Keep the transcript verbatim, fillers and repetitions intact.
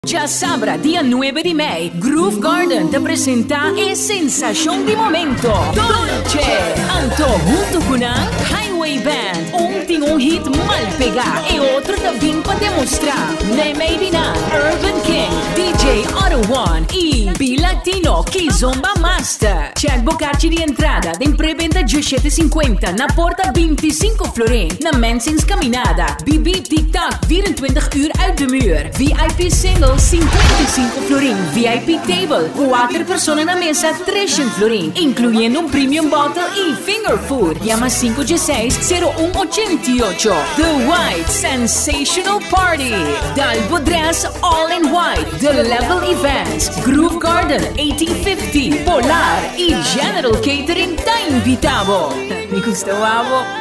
Ya sabrá, día nueve de mayo, Groove Garden te presenta el Sensación de momento. Dolce, Anto junto con el Highway Band. Un tiene un hit mal pegado y otro también para demostrar. Neme Dina, Urban King, D J Auto One y B-Latino Kizomba Master. Check bocacci di entrada, in preventa diciassette e cinquanta, na porta venticinque florin, na Mensings Caminada. B B TikTok, vierentwintig uur uit de muur. V I P Single, cinquenta e cinco florin. V I P Table, quattro persone na mesa, trecento florin, incluyendo un premium bottle y finger food. Llama cinco G seis zero uno ocho ocho. The White Sensational Party. Dalbo Dress All in White. The Level Events. Groove Garden eighteen fifty. Polar y General Catering te invitavo. Mi gustavo.